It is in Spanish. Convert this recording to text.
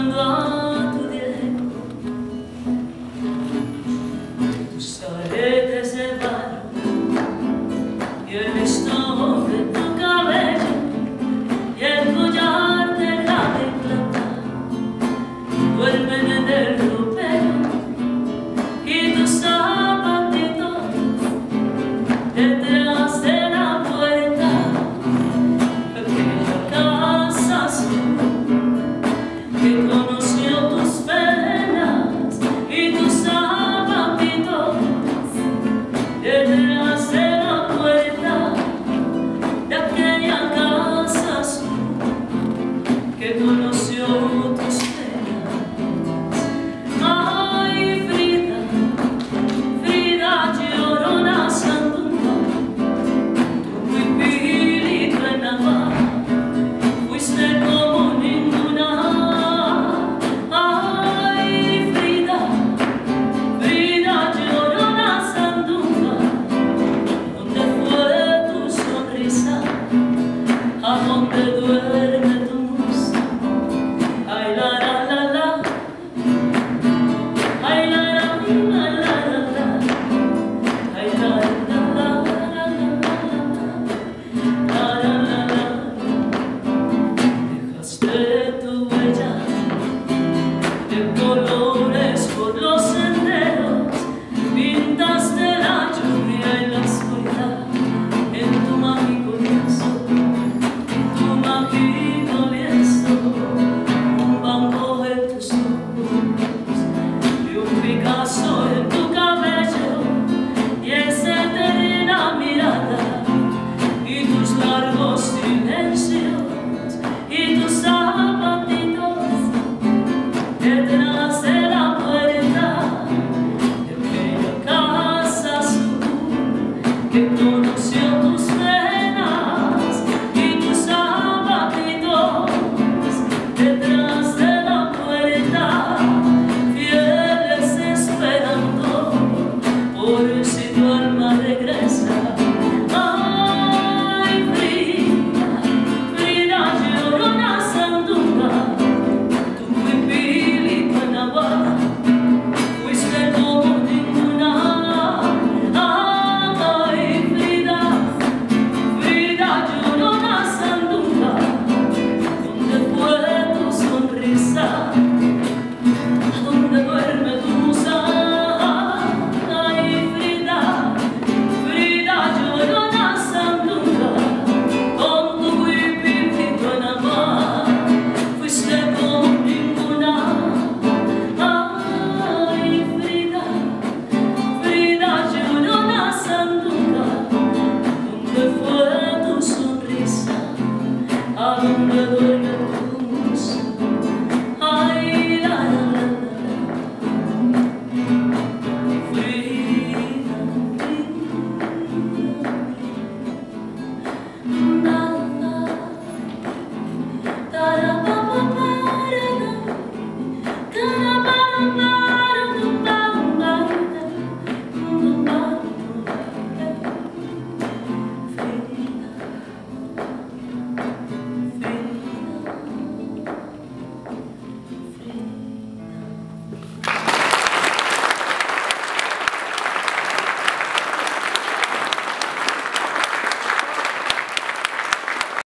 jugando a tu tiempo. Tus aretes de barro y el listón de tu cabello y el collar de jade y plata duermen en el ropero, y tus zapatitos detrás de la puerta, aquella casa azul que conoció tus penas, y tus zapatitos detrás de la puerta de aquella casa azul que conoció tus penas. Ay, Frida, Frida Llorona Sandunga, tu huipilito en Navarra fuiste como ninguna. Ay, Frida, Frida Llorona Sandunga, ¿dónde fue tu sonrisa? ¿A dónde duerme tu musa? Ay, la la la la, ay, la la la la la, ay, la la la la la la. Dejaste tu huella de colores por los senderos, pintaste la lluvia y la oscuridad en tu mágico lienzo, tu mágico lienzo, un Van Gogh en tus ojos y un Picasso en tu cabello, y esa eterna mirada y tus largos silencios y tus zapatitos